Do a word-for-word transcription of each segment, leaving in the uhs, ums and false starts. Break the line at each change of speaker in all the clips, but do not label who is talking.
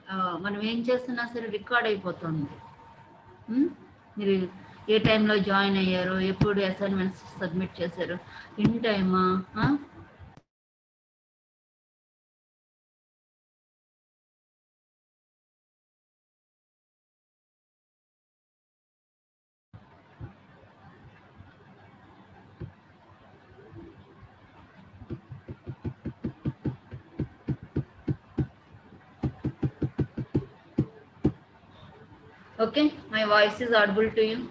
మనం ఏం చేస్తున్నా సరే రికార్డ్ అయిపోతుంది. ఉమ్, మీరు ఏ టైంలో జాయిన్ అయ్యారు, ఎప్పుడు అసైన్మెంట్స్ సబ్మిట్ చేశారు, ఇన్ టైమా, okay. My voice is audible to you?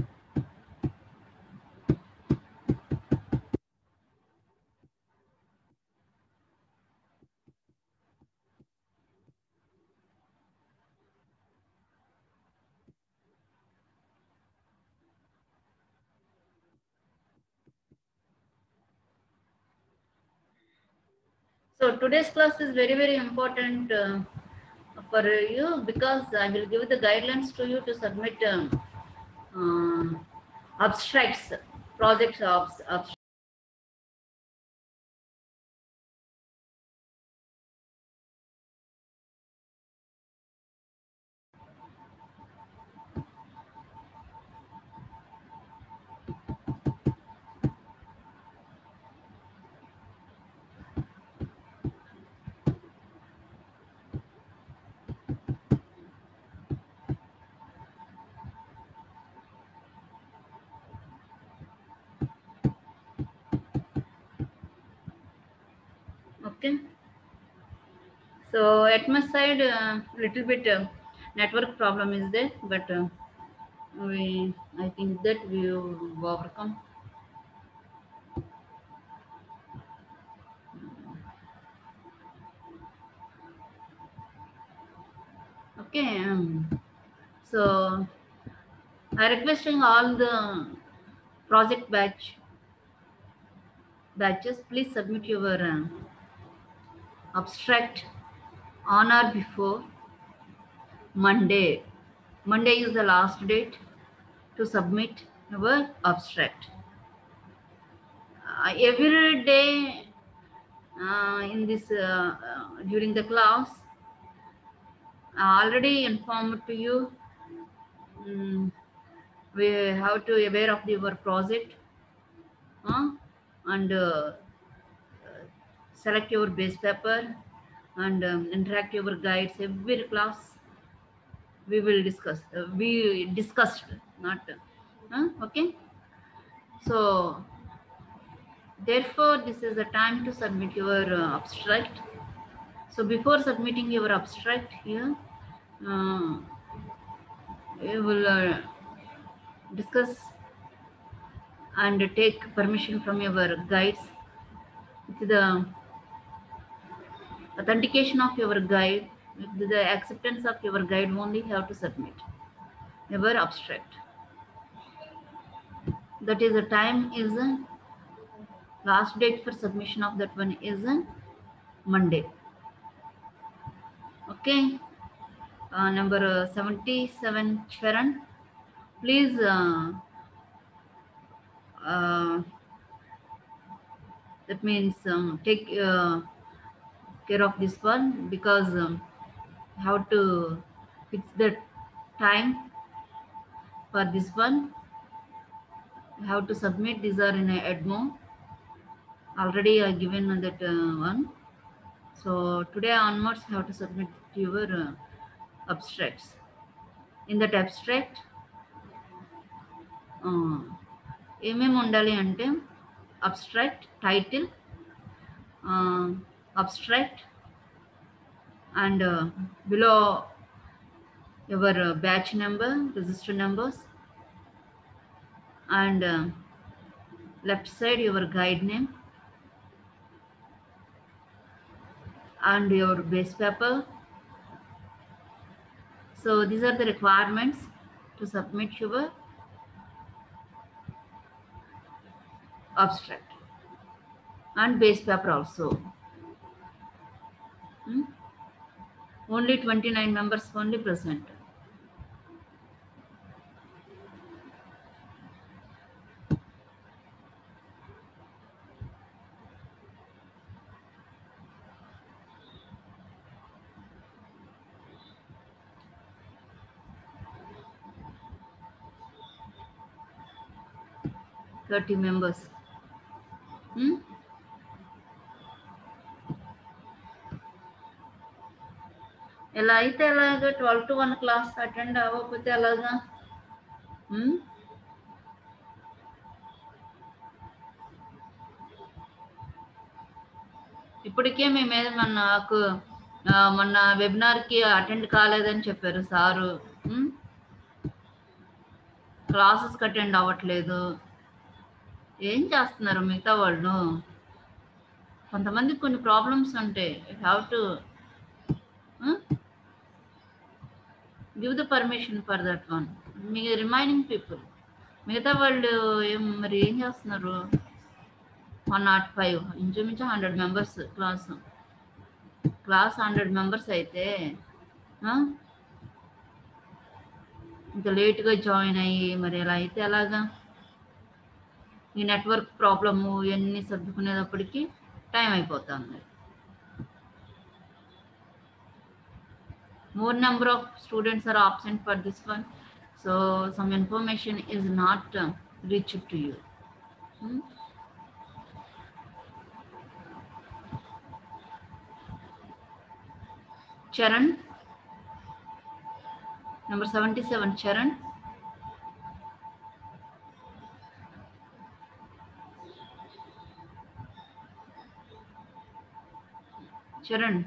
So today's class is very very important uh, for you, because I will give the guidelines to you to submit um, uh, abstracts, projects of abstracts. Okay. So at my side, uh, little bit uh, network problem is there, but uh, we I think that we will overcome. Okay. Um, so I requesting all the project batch batches, please submit your uh, abstract on or before Monday. Monday is the last date to submit your abstract. Uh, every day uh, in this uh, uh, during the class, I already informed to you. Um, we have to aware of your project, uh, and uh, select your base paper and um, interact your guides. Every class we will discuss. Uh, we discussed, not uh, okay. So therefore, this is the time to submit your uh, abstract. So before submitting your abstract here, uh, we will uh, discuss and take permission from your guides. With the authentication of your guide, with the acceptance of your guide only, you have to submit your abstract. That is the time is uh, last date for submission of that one is uh, Monday. Okay. Uh, number uh, seventy-seven, Charan, please uh, uh, that means um, take uh, care of this one, because um, how to fix the time for this one, how to submit. These are in a Edmo, already I given that uh, one. So today onwards how to submit your uh, abstracts. In that abstract ఏమేమి ఉండాలి అంటే abstract title, uh, abstract, and uh, below your uh, batch number, register numbers, and uh, left side your guide name and your base paper. So these are the requirements to submit your abstract and base paper also. Hmm? Only twenty-nine members only present. Thirty members. ఎలా అయితే ఎలాగ twelve to one class attend అవ్వకపోతే ఎలాగా? ఉమ్? ఇప్పటికే మీ మీద మన నాకు ఆ, మొన్న వెబినార్కి అటెండ్ కాలేదని చెప్పారు సారు. క్లాసెస్కి అటెండ్ అవ్వట్లేదు. ఏం చేస్తున్నారు మిగతా వాళ్ళు? కొంతమందికి కొన్ని ప్రాబ్లమ్స్ ఉంటాయి. Have to give the permission for that one. మీ రిమైనింగ్ పీపుల్ మిగతా వాళ్ళు ఏం మరి ఏం చేస్తున్నారు? వన్ నాట్ ఫైవ్ ఇంచుమించు hundred members class class hundred members అయితే ఇంకా లేట్గా జాయిన్ అయ్యి మరి ఎలా అయితే ఎలాగా? ఈ నెట్వర్క్ ప్రాబ్లము ఇవన్నీ సర్దుకునేటప్పటికి టైం అయిపోతుంది. More number of students are absent for this one, so some information is not uh, reached to you. Hmm? Charan, number seventy-seven, Charan. Charan.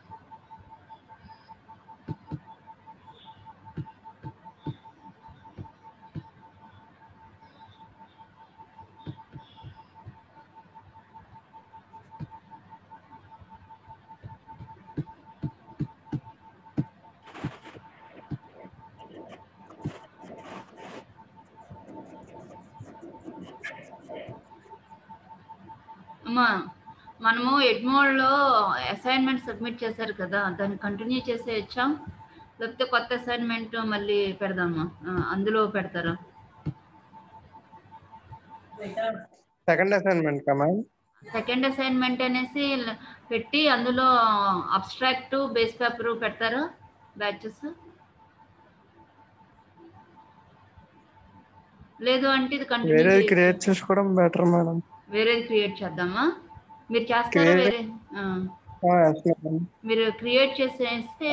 అమ్మా మనము ఎడ్మోడ్లో అసైన్మెంట్ సబ్మిట్ చేశారు కదా, దాన్ని కంటిన్యూ చేసేయచ్చా లేకపోతే కొత్త అసైన్మెంట్ మళ్ళీ పెడదామా? అందులో పెడతారా?
Second assignment comma
second assignment అనేసి పెట్టి అందులో అబ్స్ట్రాక్ట్ బేస్ పేపర్ పెడతారా బ్యాచెస్? లేదు అంటే ఇది కంటిన్యూ
వేరేది క్రియేట్ చేసుకోవడం బెటర్ మేడం.
వేరేది క్రియేట్ చేద్దామా? మీరు చేస్తారా? వేరే మీరు క్రియేట్ చేసేస్తే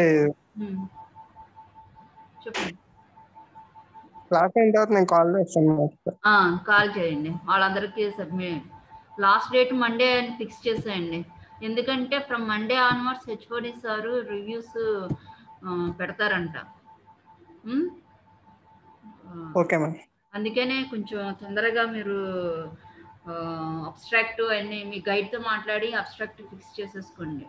చెప్పండి.
క్లాస్ అయిన తర్వాత నేను కాల్ చేస్తాను.
కాల్ చేయండి. వాళ్ళందరికీ సబ్మిట్ లాస్ట్ డేట్ మండే అని ఫిక్స్ చేసేయండి. ఎందుకంటే from Monday onwards HOD sir reviews పెడతారంట.
Okay ma'am.
అందుకనే కొంచెం తొందరగా మీరు అబ్స్ట్రాక్ట్ అన్ని మీ గైడ్తో మాట్లాడి అబ్స్ట్రాక్ట్ ఫిక్స్ చేసేసుకోండి.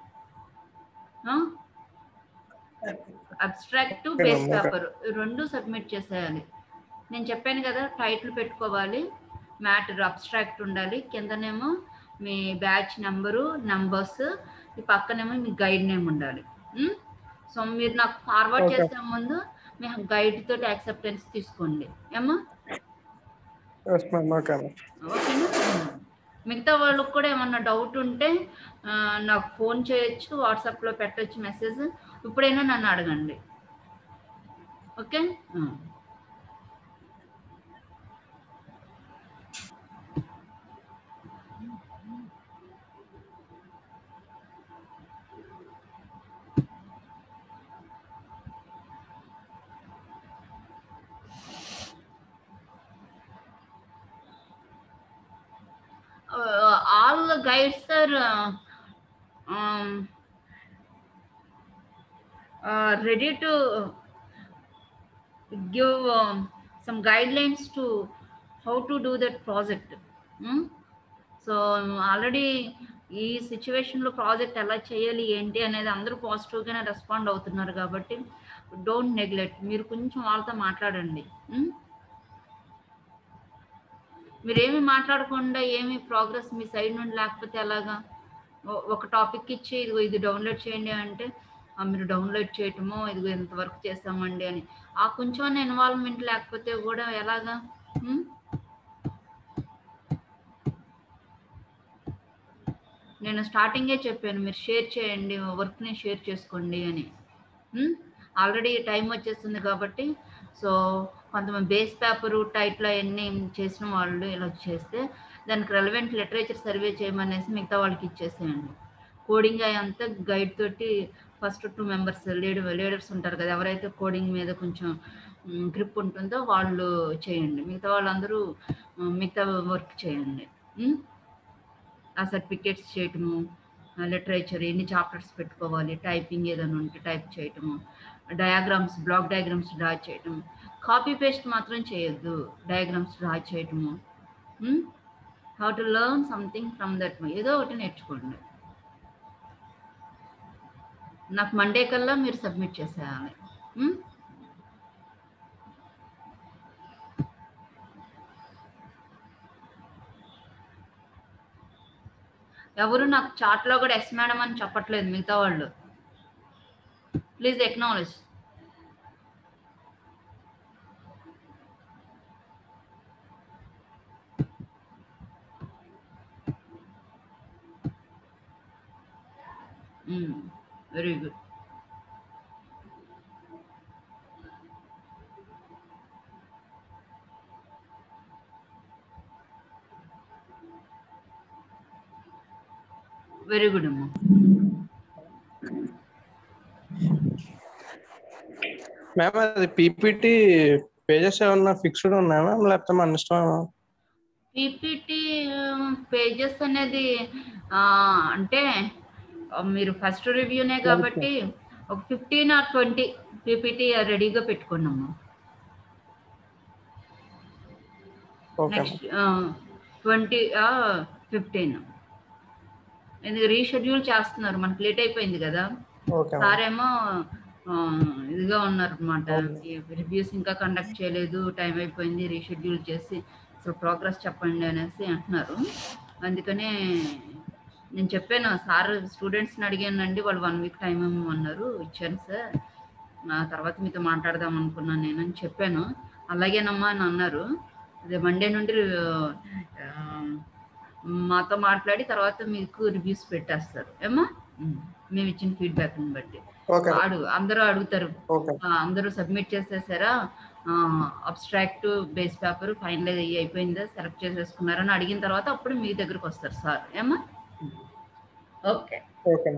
అబ్స్ట్రాక్ట్ బేస్ పేపర్ రెండు సబ్మిట్ చేసేయాలి. నేను చెప్పాను కదా, టైటిల్ పెట్టుకోవాలి, మ్యాటర్ అబ్స్ట్రాక్ట్ ఉండాలి, కిందనేమో మీ బ్యాచ్ నెంబరు నంబర్స్, ఈ పక్కనేమో మీ గైడ్ నేమ్ ఉండాలి. సో మీరు నాకు ఫార్వర్డ్ చేసే ముందు మీ గైడ్ తోటి యాక్సెప్టెన్స్ తీసుకోండి. ఏమా? ఓకేనా? మిగతా వాళ్ళకి కూడా ఏమన్నా డౌట్ ఉంటే నాకు ఫోన్ చేయొచ్చు, వాట్సాప్లో పెట్టచ్చు మెసేజ్, ఇప్పుడైనా నన్ను అడగండి. Okay. Uh, all the guides are uh, um, uh, ready to give um, some guidelines to how to do that project. Hmm? So already ఈ సిచ్యువేషన్లో ప్రాజెక్ట్ ఎలా చేయాలి ఏంటి అనేది అందరూ పాజిటివ్గానే రెస్పాండ్ అవుతున్నారు కాబట్టి డోంట్ నెగ్లెక్ట్. మీరు కొంచెం వాళ్ళతో మాట్లాడండి. మీరేమి మాట్లాడకుండా ఏమి ప్రోగ్రెస్ మీ సైడ్ నుండి లేకపోతే ఎలాగా? ఒక టాపిక్ ఇచ్చి ఇదిగో ఇది డౌన్లోడ్ చేయండి అంటే మీరు డౌన్లోడ్ చేయటమో ఇదిగో ఇంత వర్క్ చేస్తామండి అని ఆ కొంచెం ఇన్వాల్వ్మెంట్ లేకపోతే కూడా ఎలాగా? నేను స్టార్టింగే చెప్పాను, మీరు షేర్ చేయండి, వర్క్ని షేర్ చేసుకోండి అని. ఆల్రెడీ టైం వచ్చేస్తుంది కాబట్టి సో కొంతమంది బేస్ పేపరు టైటిల్ అవన్నీ చేసిన వాళ్ళు ఇలా చేస్తే దానికి రెలవెంట్ లిటరేచర్ సర్వే చేయమనేసి మిగతా వాళ్ళకి ఇచ్చేసేయండి. కోడింగ్ అయ్యంతా గైడ్ తోటి first two members leader leaders ఉంటారు కదా, ఎవరైతే కోడింగ్ మీద కొంచెం గ్రిప్ ఉంటుందో వాళ్ళు చేయండి, మిగతా వాళ్ళందరూ మిగతా వర్క్ చేయండి. ఆ సర్టిఫికేట్స్ చేయటము, లిటరేచర్ ఎన్ని చాప్టర్స్ పెట్టుకోవాలి, టైపింగ్ ఏదైనా ఉంటే టైప్ చేయటము, డయాగ్రామ్స్ బ్లాక్ డయాగ్రామ్స్ డ్రా చేయటం, కాపీ పేస్ట్ మాత్రం చేయొద్దు, డయాగ్రామ్స్ డ్రా చేయటము. How to learn something from that, ఏదో ఒకటి నేర్చుకోండి. నాకు మండే కల్లా మీరు సబ్మిట్ చేసేయాలి. ఎవరు నాకు చాట్లో కూడా ఎస్ మేడం అని చెప్పట్లేదు మిగతా వాళ్ళు. Please acknowledge. Very good. Very good అమ్మా.
మ్యామ్ అది పీపీటీ పేజెస్ ఏమన్నా ఫిక్స్డ్ ఉన్నాయా లేకపోతే మన ఇష్టమా?
పీపీటీ పేజెస్ అనేది అంటే మీరు ఫస్ట్ రివ్యూనే కాబట్టి ఒక ఫిఫ్టీన్ ఆర్ ట్వంటీ పీపీటీ రెడీగా పెట్టుకున్నాము. నెక్స్ట్ ట్వంటీ ఫిఫ్టీన్ ఎందుకు రీషెడ్యూల్ చేస్తున్నారు, మనకు లేట్ అయిపోయింది కదా. సార్ ఏమో ఇదిగా ఉన్నారు అనమాట, రివ్యూస్ ఇంకా కండక్ట్ చేయలేదు, టైం అయిపోయింది, రీషెడ్యూల్ చేసి అసలు ప్రోగ్రెస్ చెప్పండి అనేసి అంటున్నారు. అందుకనే నేను చెప్పాను సార్, స్టూడెంట్స్ని అడిగానండి, వాళ్ళు వన్ వీక్ టైం ఇవ్వమన్నారు, ఇచ్చాను సార్, నా తర్వాత మీతో మాట్లాడదాం అనుకున్నాను నేను అని చెప్పాను. అలాగేనమ్మా అని అన్నారు. అదే మండే నుండి మాతో మాట్లాడి తర్వాత మీకు రివ్యూస్ పెట్టేస్తారు ఏమా, మేము ఇచ్చిన ఫీడ్బ్యాక్ని బట్టి. అడుగు అందరూ అడుగుతారు, అందరూ సబ్మిట్ చేసేసారా, అబ్స్ట్రాక్ట్ బేస్ పేపర్ ఫైనలైజ్ అయ్యి అయిపోయిందా, సెలెక్ట్ చేసేసుకున్నారని అడిగిన తర్వాత అప్పుడు మీ దగ్గరకు వస్తారు సార్ ఏమా. Okay
okay.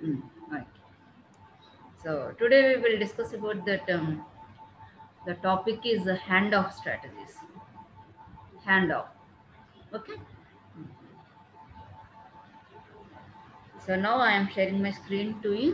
So today we will discuss about that um, the topic is uh, handoff strategies. Handoff. Okay. So now I am sharing my screen to you.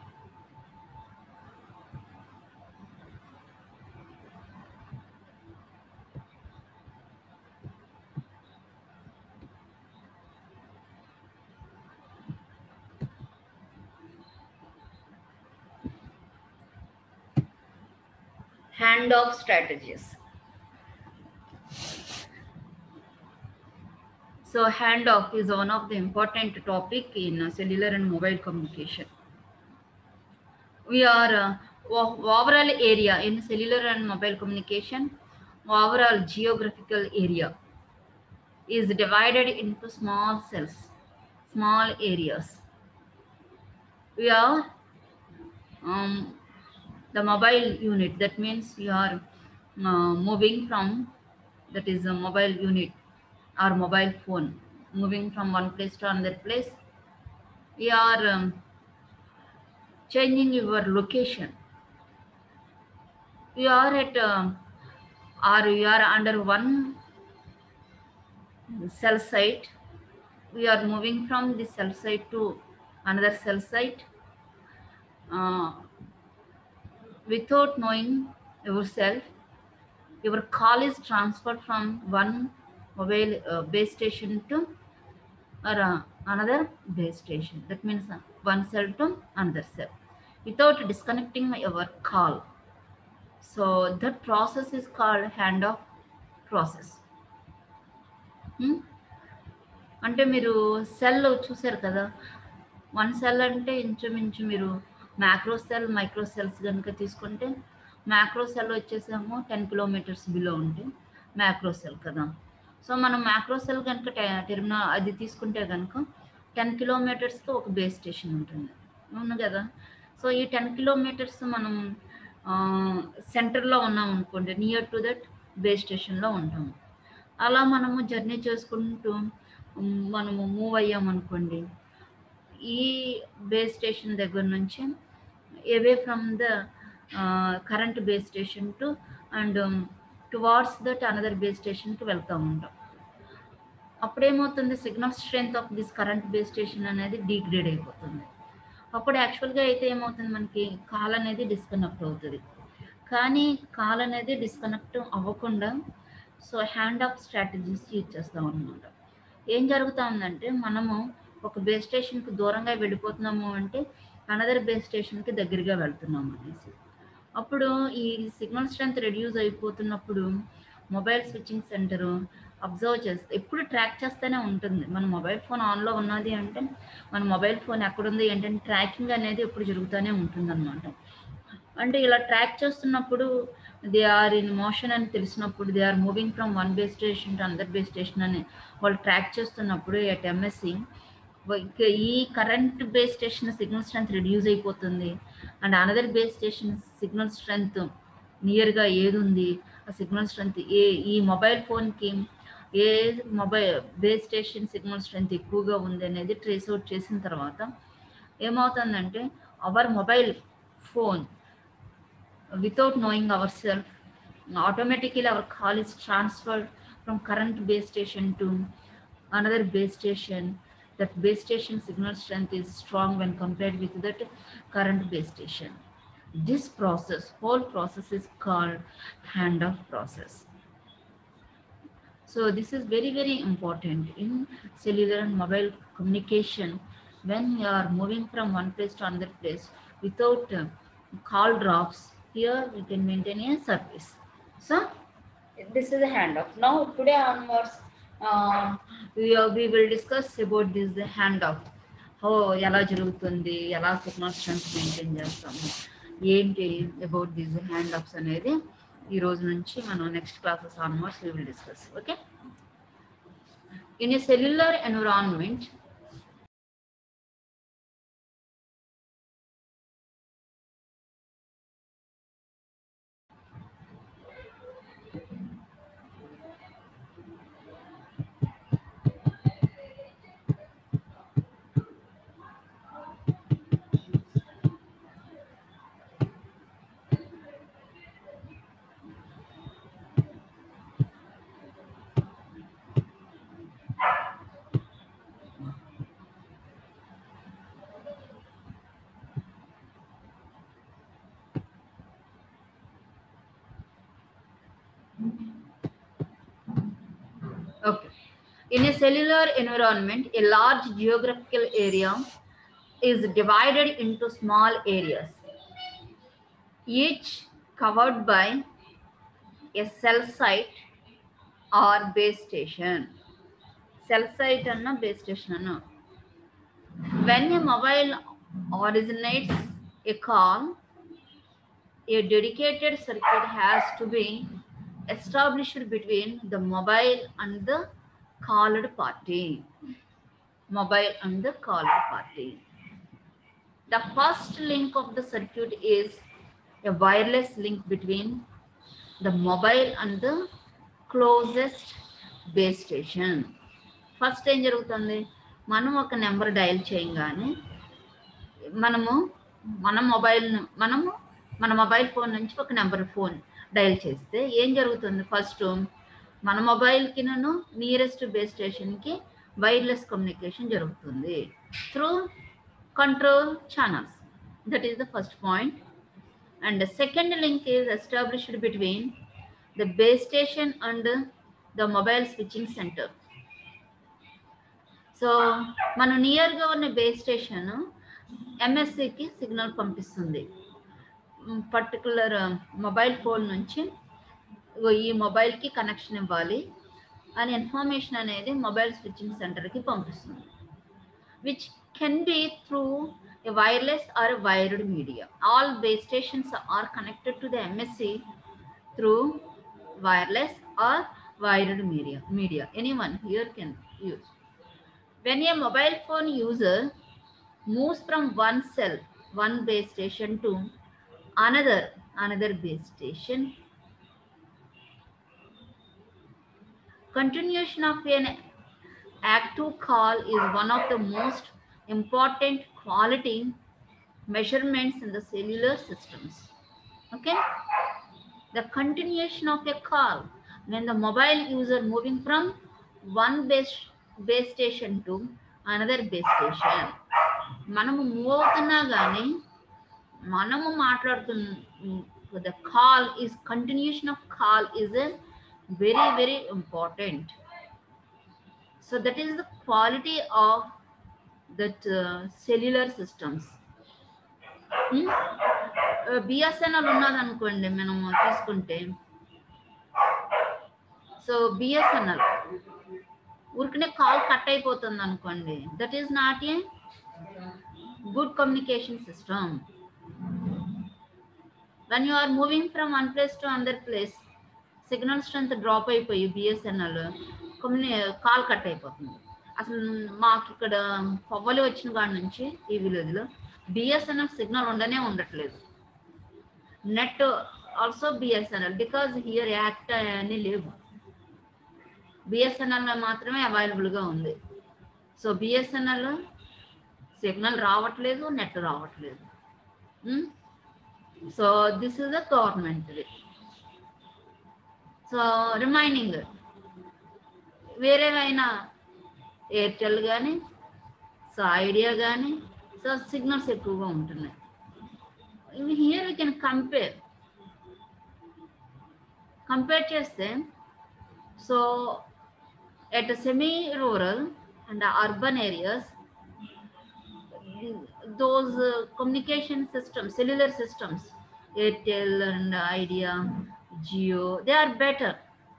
Handoff strategies. So handoff is one of the important topic in uh, cellular and mobile communication. We are uh, overall area in cellular and mobile communication, overall geographical area is divided into small cells, small areas. We are um, the mobile unit, that means you are uh, moving from, that is a mobile unit or mobile phone, moving from one place to another place. We are um, changing your location. You are at uh, or you are under one cell site. We are moving from this cell site to another cell site uh, without knowing yourself. Your call is transferred from one mobile uh, base station to or uh, another base station. That means uh, one cell to another cell without disconnecting your call. So that process is called handoff process. hmm? అంటే మీరు cell చూసారు కదా, one cell అంటే ఇంచుమించు మీరు macro cell micro cells కనుక తీసుకుంటే, macro cell వచ్చేసేమో టెన్ కిలోమీటర్స్ బిలో ఉంటే మ్యాక్రో సెల్ కదా. సో మనం మ్యాక్రో సెల్ కనుక టెర్మినా అది తీసుకుంటే కనుక టెన్ కిలోమీటర్స్కి ఒక బేస్ స్టేషన్ ఉంటుంది, అవును కదా. సో ఈ టెన్ కిలోమీటర్స్ మనం సెంటర్లో ఉన్నాం అనుకోండి, నియర్ టు దట్ బేస్ స్టేషన్లో ఉంటాము. అలా మనము జర్నీ చేసుకుంటూ మ్, మనము మూవ్ అయ్యామనుకోండి, ఈ బేస్ స్టేషన్ దగ్గర నుంచి away from the current base station to and towards that another base స్టేషన్కి వెళ్తూ ఉంటాం. అప్పుడేమవుతుంది, signal strength of this current base station అనేది డిగ్రేడ్ అయిపోతుంది. అప్పుడు యాక్చువల్గా అయితే ఏమవుతుంది, మనకి కాల్ అనేది డిస్కనెక్ట్ అవుతుంది. కానీ కాల్ అనేది డిస్కనెక్ట్ అవ్వకుండా so hand off strategies use చేస్తాం అనమాట. ఏం జరుగుతూ ఉందంటే, మనము ఒక బేస్ స్టేషన్కి దూరంగా వెళ్ళిపోతున్నాము అంటే అనదర్ బేస్ స్టేషన్కి దగ్గరగా వెళ్తున్నాము అనేసి. అప్పుడు ఈ సిగ్నల్ స్ట్రెంత్ రెడ్యూస్ అయిపోతున్నప్పుడు మొబైల్ స్విచ్చింగ్ సెంటరు అబ్జర్వ్ చేస్తే ఎప్పుడు ట్రాక్ చేస్తూనే ఉంటుంది. మన మొబైల్ ఫోన్ ఆన్లో ఉన్నది అంటే మన మొబైల్ ఫోన్ ఎక్కడుంది ఏంటంటే ట్రాకింగ్ అనేది ఎప్పుడు జరుగుతూనే ఉంటుంది అనమాట. అంటే ఇలా ట్రాక్ చేస్తున్నప్పుడు దే ఆర్ ఇన్ మోషన్ అని తెలిసినప్పుడు, they are moving from one base station to another base station అని వాళ్ళు ట్రాక్ చేస్తున్నప్పుడు ఎట్ ఎంఎస్సి ఈ current base station signal strength reduce అయిపోతుంది. And another base station signal strength నియర్గా ఏది ఉంది, ఆ సిగ్నల్ స్ట్రెంత్ ఏ ఈ మొబైల్ ఫోన్కి ఏ mobile base station signal strength ఎక్కువగా ఉంది అనేది ట్రేస్ అవుట్ చేసిన తర్వాత ఏమవుతుందంటే, our mobile phone without knowing ourselves, automatically our call is transferred from current base station to another base station. That base station signal strength is strong when compared with that current base station. This process, whole process is called handoff process. So this is very very important in cellular and mobile communication. When you are moving from one place to another place without uh, call drops, here we can maintain a service. So this is a handoff. Now today onwards uh, we, uh, we will discuss about this handoff. How ఎలా జరుగుతుంది, ఎలా signal strength maintain చేస్తాము, ఏంటి about these hand offs అనేది ఈ రోజు నుంచి మనం next classes onwards we will discuss. Okay, in a cellular environment, okay, in a cellular environment, a large geographical area is divided into small areas, each covered by a cell site or base station. Cell site anna base station anna. When a mobile originates a call, a dedicated circuit has to be established between the mobile and the called party. Mobile and the called party. The first link of the circuit is a wireless link between the mobile and the closest base station. First ఏం జరుగుతుంది, మనం ఒక number dial చేయగానే మనము మన mobile మనము మన mobile phone నుంచి ఒక నెంబర్ ఫోన్ డయల్ చేస్తే ఏం జరుగుతుంది, ఫస్ట్ మన మొబైల్కి నన్ను నియరెస్ట్ బేస్ స్టేషన్కి వైర్లెస్ కమ్యూనికేషన్ జరుగుతుంది through control channels. That is the first point. And second link is established between the base station and the mobile switching centre. So మన నియర్గా ఉన్న బేస్ స్టేషన్ ఎంఎస్సికి సిగ్నల్ పంపిస్తుంది. పర్టికులర్ మొబైల్ ఫోన్ నుంచి ఈ మొబైల్కి connection ఇవ్వాలి అని ఇన్ఫర్మేషన్ అనేది మొబైల్ స్విచ్చింగ్ సెంటర్కి పంపిస్తుంది, which can be through a wireless or a wired media. All base stations are connected to the M S C through wireless or wired media. Media. Anyone here can use. When a mobile phone user moves from one cell, one base station to another another base station. Continuation of an active call is one of the most important quality measurements in the cellular systems. Okay, the continuation of a call, when the mobile user moving from one base base station to another base station, మనము move అవుతున్నా కానీ మనము మాట్లాడుతున్న the call is continuation of call is a very very important. So that is the quality of that uh, cellular systems. hmm? uh, BSNL ఉన్నదనుకోండి మనము తీసుకుంటే, so BSNL ఊరికనే call cut అయిపోతుంది అనుకోండి, that is not a good communication system. when you are moving from one place to another place, signal strength drop అయిపోయి BSNL కమ్యూని call cut అయిపోతుంది. అసలు మాకు ఇక్కడ పొవ్వలి వచ్చిన కాడి నుంచి ఈ విలేజ్లో బిఎస్ఎన్ఎల్ సిగ్నల్ ఉండనే ఉండట్లేదు. Net also BSNL, because here act అని లేవు, బిఎస్ఎన్ఎల్ మాత్రమే అవైలబుల్గా ఉంది. సో బిఎస్ఎన్ఎల్ సిగ్నల్ రావట్లేదు, నెట్ రావట్లేదు. So this is the government. So remaining వేరేవైనా ఎయిర్టెల్ కానీ, సో ఐడియా కానీ, సో సిగ్నల్స్ ఎక్కువగా ఉంటున్నాయి. Here we can compare compare చేస్తే, so at semi rural and urban areas, those uh, communication systems, cellular systems, Airtel and Idea, Jio, they are better.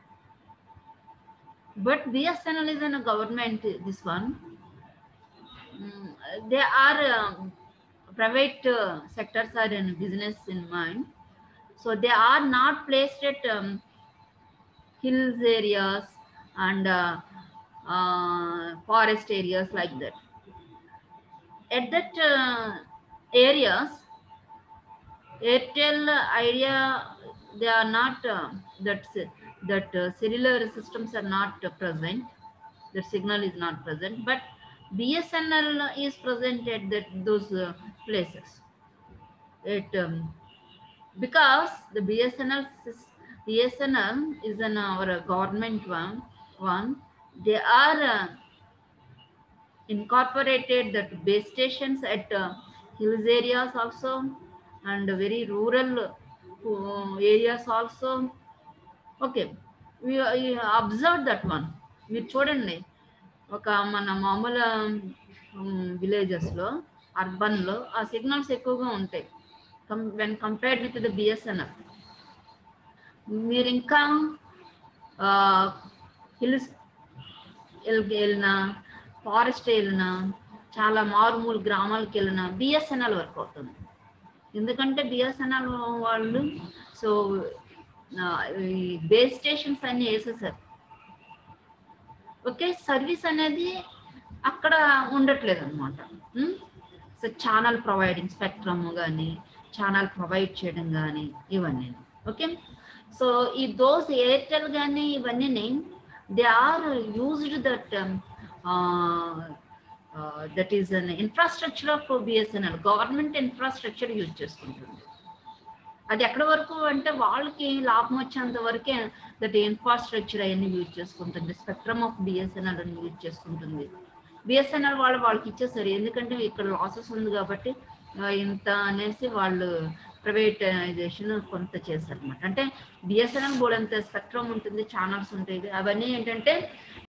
But B S N L is in a government, this one. Mm, they are uh, private uh, sectors are in business in mind. So they are not placed at um, hills areas and uh, uh, forest areas like that. At that uh, areas, Airtel, Idea, they are not uh, that that uh, cellular systems are not uh, present. The signal is not present, but B S N L is present at that those uh, places. It um, because the B S N L B S N L is an our government one one. They are uh, incorporated that base stations at uh, hills areas also and very rural uh, areas also. Okay, we, we observed that one. మీరు చూడండి, ఒక మన మామూలు విలేజెస్లో, అర్బన్లో ఆ signals ఎక్కువగా ఉంటాయి come when compared with the BSNL. మీరు ఇంకా హిల్స్ వెళ్ళినా, ఫారెస్ట్ వెళ్ళినా, చాలా మారుమూల గ్రామాలకు వెళ్ళినా బిఎస్ఎన్ఎల్ వర్క్ అవుతుంది. ఎందుకంటే బిఎస్ఎన్ఎల్ వాళ్ళు సో ఈ బేస్ స్టేషన్స్ అన్నీ వేసేసారు. ఓకే, సర్వీస్ అనేది అక్కడ ఉండట్లేదు అనమాట. సో ఛానల్ ప్రొవైడింగ్, స్పెక్ట్రమ్ కానీ ఛానల్ ప్రొవైడ్ చేయడం కానీ ఇవన్నీ. ఓకే, సో ఈ దోస్ ఎయిర్టెల్ కానీ ఇవన్నీ they are used that Uh, uh, that is an infrastructure of B S N L, government infrastructure use చేసుకుంటుంది. అది ఎక్కడి వరకు అంటే వాళ్ళకి లాభం వచ్చేంత వరకే దట్ ఇన్ఫ్రాస్ట్రక్చర్ అవన్నీ యూజ్ చేసుకుంటుంది. స్పెక్ట్రమ్ ఆఫ్ బిఎస్ఎన్ఎల్ అని యూజ్ చేసుకుంటుంది. బిఎస్ఎన్ఎల్ వాళ్ళు వాళ్ళకి ఇచ్చేసారు, ఎందుకంటే ఇక్కడ లాసెస్ ఉంది కాబట్టి ఇంత అనేసి వాళ్ళు ప్రైవేటైజేషన్ కొంత చేశారు అనమాట. అంటే బిఎస్ఎన్ఎల్ కూడా అంత స్పెక్ట్రమ్ ఉంటుంది, ఛానల్స్ ఉంటాయి, అవన్నీ ఏంటంటే